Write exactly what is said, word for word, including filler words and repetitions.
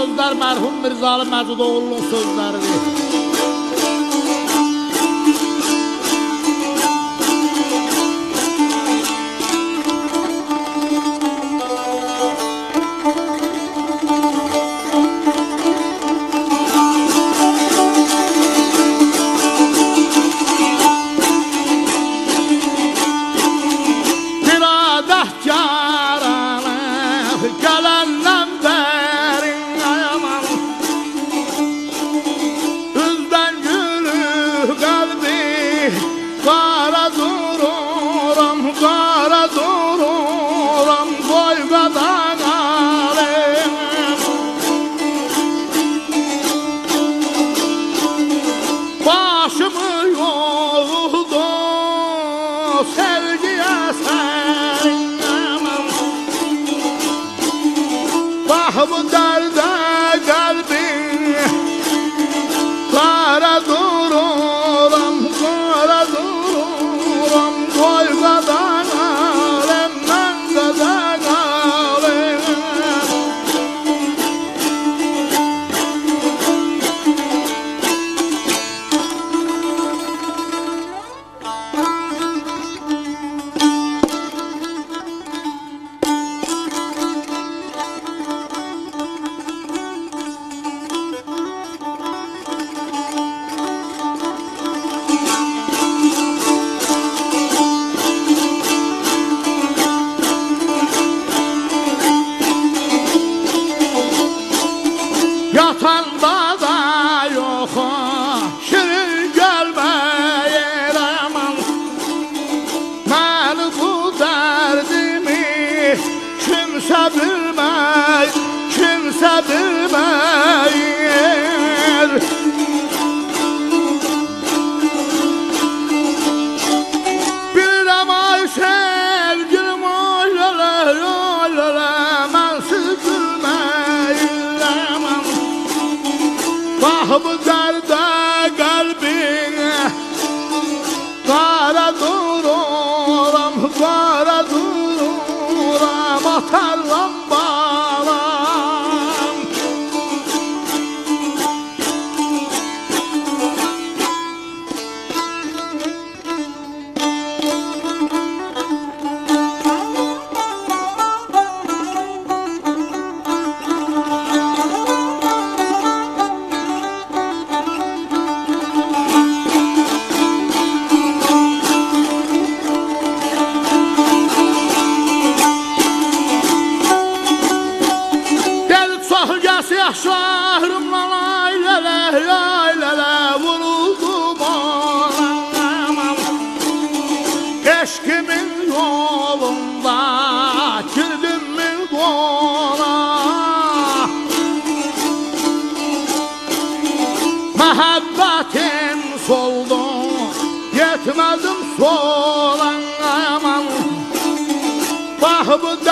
sözler merhum Mirzalı Məcudoğlu'nun sözleridir. Bu derde kalbin kara dururam, kara dururam, koy kadar alem, ben kadar alem. Yatanda da yok şirin gelmeyir aman. Ben bu derdimi kimse bilmey, kimse bilmeyir. Bilirəm ay sevgilim oylala, oylala, mənsiz gülmeyir aman. Bu derde kalbin kara dururam, kara dururam, atarlam bağlam. Şahrımdan aylele, aylele vuruldum olamam. Eşkimin yolunda girdim mi dola. Muhabbetim soldu, yetmedim solan aman. Bak bu